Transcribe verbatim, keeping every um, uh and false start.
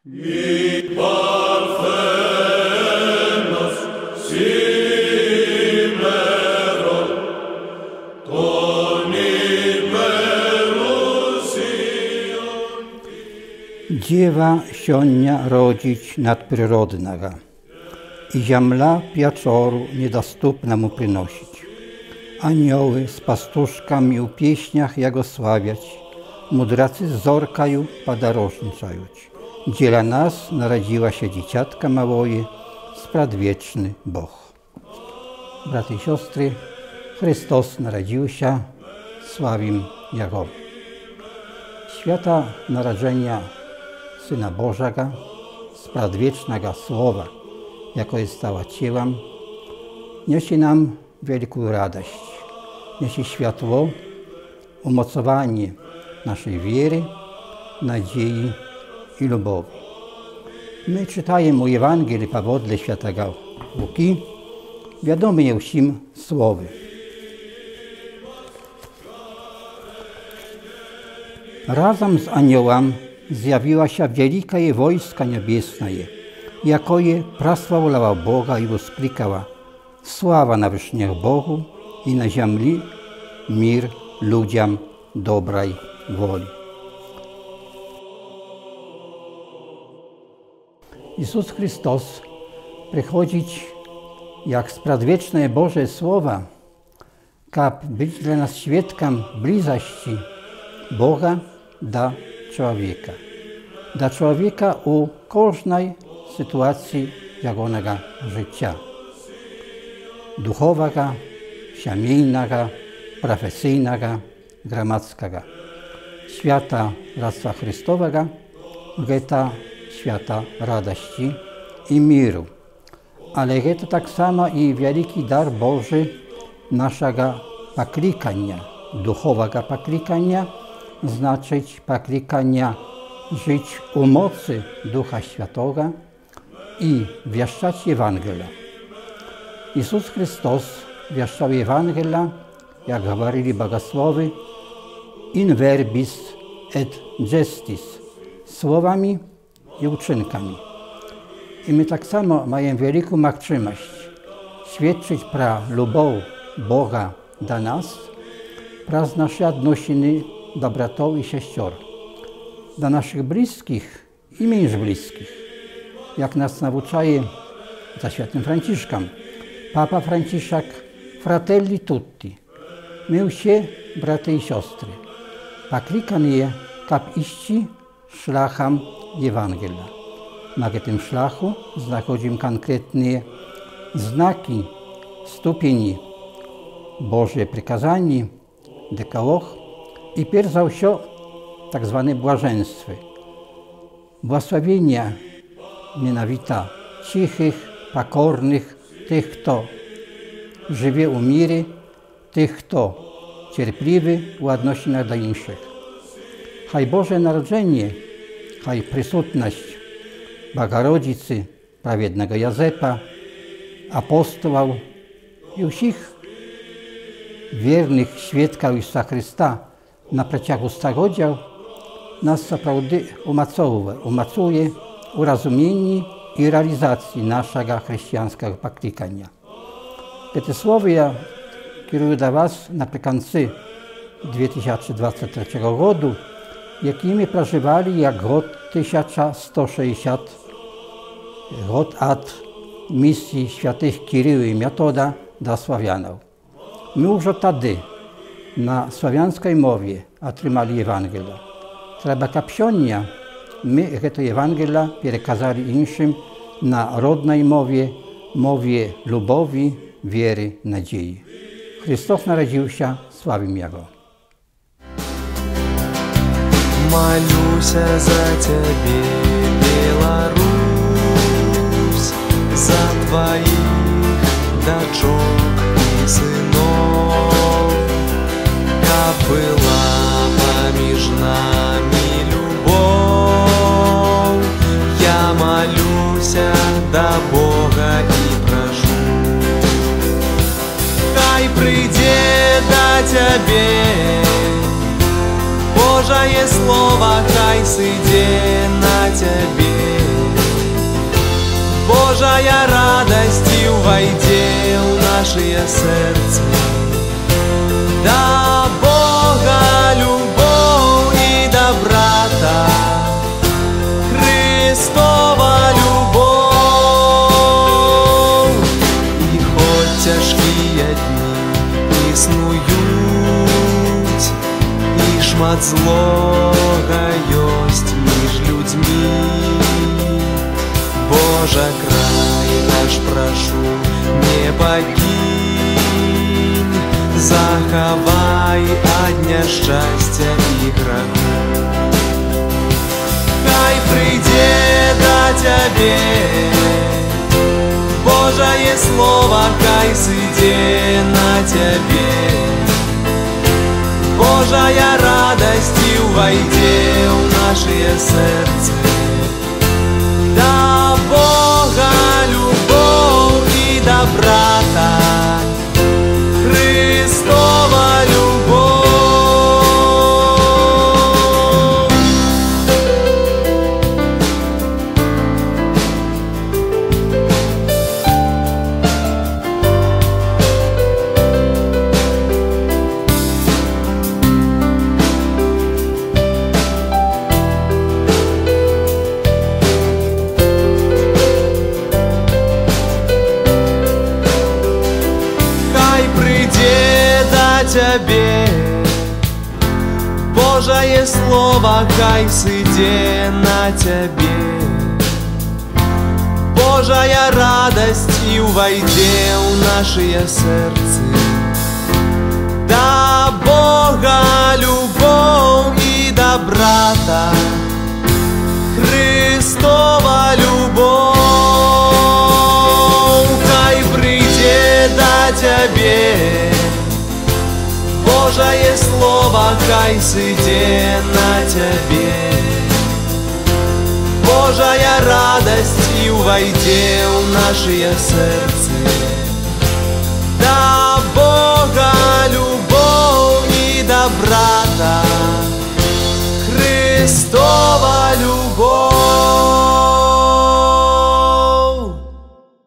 Hic parthenos simero, toniberus ion. Dziewa сёння родить надприродного, и земля пьячору недоступному приносить. Anioły z pastuszkami u pieśniach Jego sławiać, mudracy z zorkaju podarożniczając. Dziela nas narodziła się dzieciatka małoje, spradwieczny Boh. Braty i siostry, Chrystus narodził się, sławim Jego. Świata narodzenia Syna Bożego, spradwiecznego Słowa, jako jest stała ciałem, niesie nam wielką radość, niesie światło, umocowanie naszej wiery, nadziei i lubowi. My czytajemy Ewangelii powodle świętego Łuki, wiadomy je wszystkim słowy. Razem z aniołem zjawiła się wielka wojska niebiesna, jakoje prosławляła Boga i wskrzykała: Sława na wyższych Bogu i na ziemi mir ludziom dobrej woli. Jezus Chrystus przychodzić jak spradwieczne Boże Słowa, kap być dla nas świadkiem bliskości Boga do człowieka. Do człowieka u każdej sytuacji jego życia. Duchowego, siemiennego, profesyjnego, gromadzkiego. Świata Bractwa Chrystowego, geta świata radości i miru. Ale to tak samo i wielki dar Boży naszego poklikania, duchowego poklikania, znaczyć poklikania żyć u mocy Ducha Świętego i wieszczać Ewangelię. Jezus Chrystus wieszczał Ewangelię, jak говорили bogosłowy, in verbis et gestis, słowami i uczynkami. I my tak samo mamy wielką możliwość świadczyć pro lubow Boga do nas, przez nasze odnosiny do bratów i sióstr, do naszych bliskich i mniej bliskich. Jak nas nauczaje za świętym Franciszkiem, Papa Franciszek, fratelli tutti, my wszyscy braty i siostry, poklikani kap iść szlachem Ewangelia. Na tym szlachu znajdujemy konkretne znaki, stupieni Boże przykazani, dekalog i pierw za wszystko tak zwane błaženstwy. Błogosławienia mianowita cichych, pokornych, tych, kto żyje u miry, tych, kto cierpliwy u odnosinach do innych. Chaj Boże Narodzenie, chaj przysutność Bogorodzicy, prawiednego Józefa, apostołów i wszystkich wiernych świadków Jezusa Chrysta na przeciągu stulecia nas naprawdę umacowuje, umacuje u rozumieniu i realizacji naszego chrześcijańskiego poklikania. Te słowa ja kieruję do Was naprzykład dwa tysiące dwudziestego trzeciego roku, jakimi przeżywali jak rok tysiąc sto sześćdziesiąty, rok od misji świętych Kiryła i Metoda do Słowianów. My już wtedy na słowiańskiej mowie otrzymali Ewangelię. Trzeba kapsionia, my tę Ewangelię przekazali innym na rodnej mowie, mowie lubowi, wiery, nadziei. Chrystus narodził się, sławim Jego. Молюся за Тебе, Беларусь, за Твоих дочок и сынов, как была помеж нами любовь. Я молюся до Бога и прошу, хай придет до Тебе Божие Слово, хай сиде на Тебе. нашее сердце. Да Бога любовь и доброта, Христова любовь. И хоть тяжкие дни існують, і шмат злога ёсць між людьми, Божа, край наш прашу, не пакінь, захавай ад няшчасця і граху. Хай прыйдзе да Цябе Божае Слово, хай сыдзе на Цябе. Божая радость увойде в нашее сердце. Да Бога любовь и доброта, Христова любовь. Тебе Божае Слово, хай сыдзе на Тебе. Божая радость и увойде в нашее сердце. Да Бога любовь и доброта, Христова любовь. Хай прийде до Тебе Божае Слово, хай сыдзе на Тебе. Божая радость и увойде в нашее сердце. Да Бога любовь и доброта,